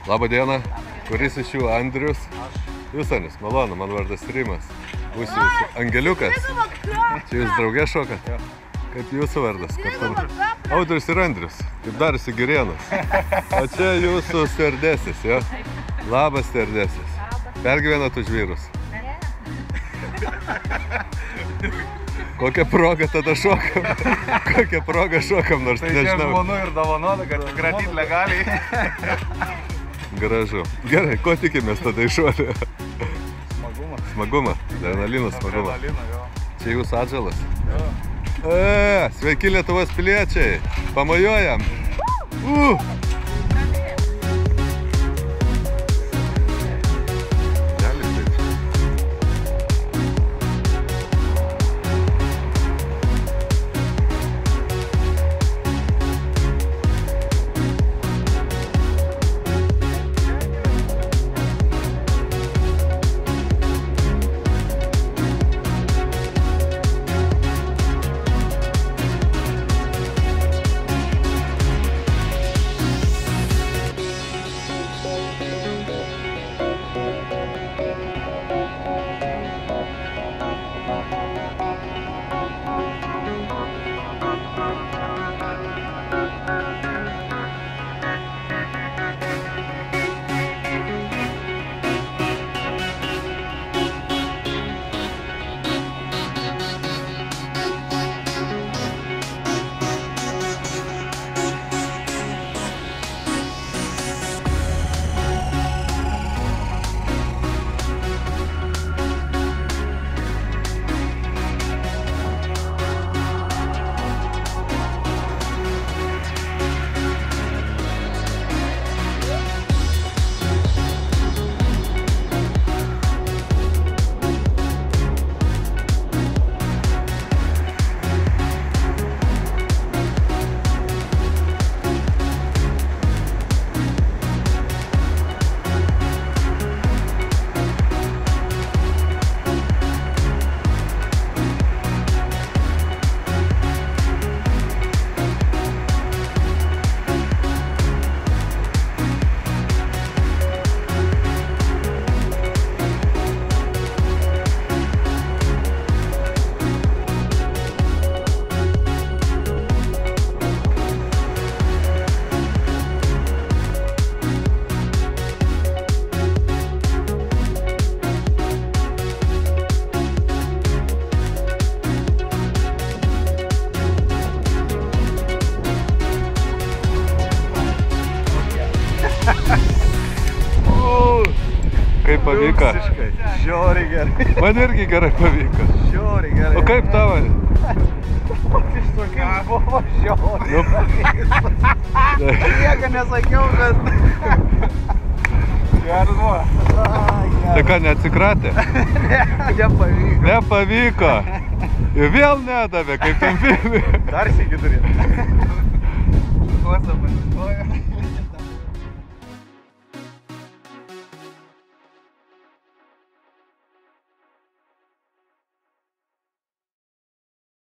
Labą dieną. Kuris iš jų Andrius? Jūs, Andrius, malonu, man vardas Rimas. Bus jūsų Angeliukas. Čia jūs draugė šokat? Kaip jūsų vardas? Audrius ir Andrius. Kaip darosi Girėnas. O čia jūsų stverdesis, jo? Labas stverdesis. Pergyvenat už vyrus? Kokią progą tada šokam? Kokią progą šokam, nors nežinau. Tai čia žmonių ir dovanota, kad kratyt legaliai. Gražu. Gerai, ko tikimės tada išuolį? Smagumą. Smagumą? Adrenalinas smagumą. Adrenalino, jo. Čia jūsų atžalas? Jo. Sveiki Lietuvos piliečiai! Pamojuojam! Kaip pavyko? Žiauriai gerai. Man irgi gerai pavyko. Žiauriai gerai. O kaip tavo? Kaip buvo žiauriai. Nieko nesakiau, bet... Geras buvo. Tai ką, neatsikratė? Nepavyko. Nepavyko. Ir vėl nedavė, kaip tam filmė. Dar sėki turėt. Kosą pasistojo.